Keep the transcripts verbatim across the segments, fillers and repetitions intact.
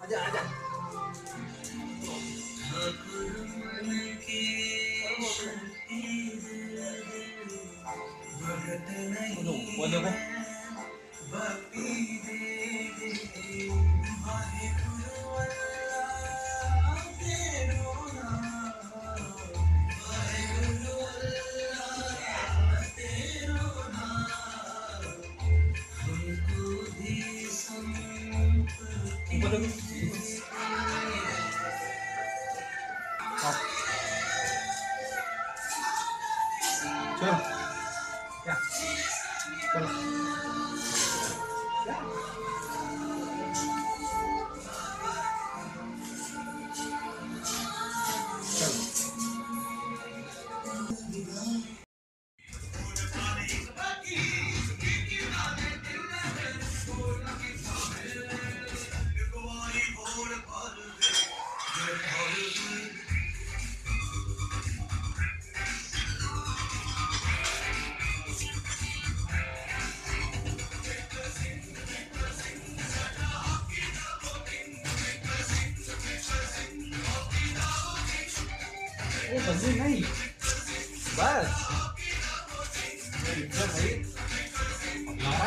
आजा आजा। बोलो बोलो चलो या चलो या वो बंदी नहीं बस इधर भाई हमारा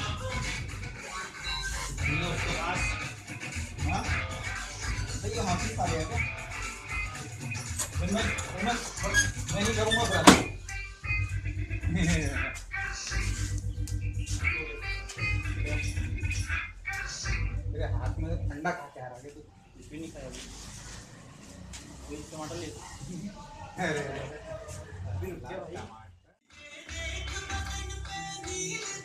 उसके पास हाँ भाई ये हाथी खा गया क्या मैं मैं मैं मैं नहीं करूँगा ब्रदर मेरे हाथ में ठंडा खा के आ रहा है तो कुछ भी नहीं खाया टमाटर ले अरे अभी रुक जा भाई